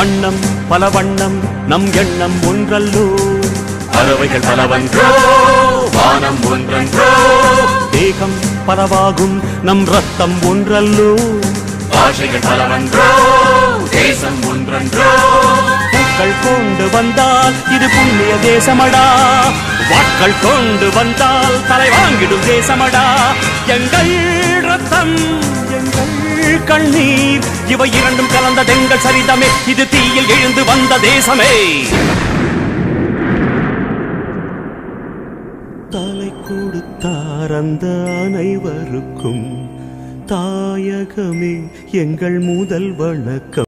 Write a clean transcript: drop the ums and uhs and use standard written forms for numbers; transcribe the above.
வண்ணம் பல வண்ணம் நம் எண்ணம் ஒன்றல்லோ பறவைகள் பலவன்றோ வானம் ஒன்றன்றோ தேகம் பலவாகும் நம் ரத்தம் ஒன்றல்லோ பாஷைகள் பலவன்றோ தேசம் ஒன்றன்றோ பூக்கள் கொண்டு வந்தால் இது புண்ணிய தேசமடா வாட்கள் கொண்டு வந்தால் தலை வாங்கிடும் தேசமடா எங்கள் ரத்தம் எங்கள் கண்ணீர் இவை இரண்டும் கலந்ததெங்கள் சரிதமே இது தீயில் எழுந்து வந்த தேசமே தலை கொடுத்தார் அந்த அனைவருக்கும் தாயகமே எங்கள் முதல் வணக்கம்